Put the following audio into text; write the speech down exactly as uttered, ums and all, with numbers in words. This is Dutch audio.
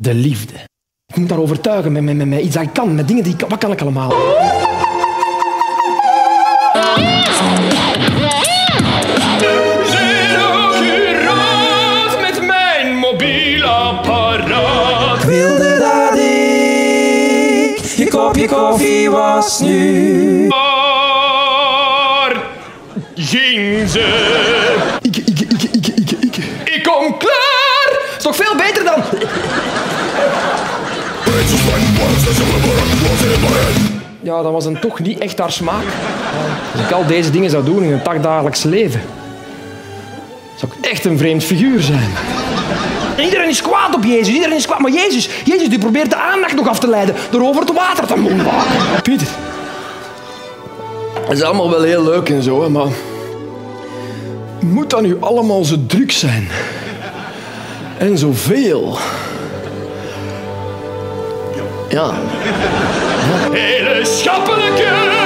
De liefde. Ik moet haar overtuigen met, met, met, met iets dat ik kan, met dingen die ik... Wat kan ik allemaal? Zeer accuraat met mijn mobiel apparaat. Ik wilde dat ik je kopje koffie was nu. Waar ging ze? Ik, ik, ik, ik, ik, ik. Ik kom klaar! Is toch veel beter dan... Ja, dat was dan toch niet echt haar smaak. Als ik al deze dingen zou doen in een dagdagelijks leven, zou ik echt een vreemd figuur zijn. En iedereen is kwaad op Jezus, iedereen is kwaad. Maar Jezus, Jezus die probeert de aandacht nog af te leiden door over het water te monden. Pieter, dat is allemaal wel heel leuk en zo, hè, maar moet dat nu allemaal zo druk zijn? En zoveel? Ja. Hele schappelijke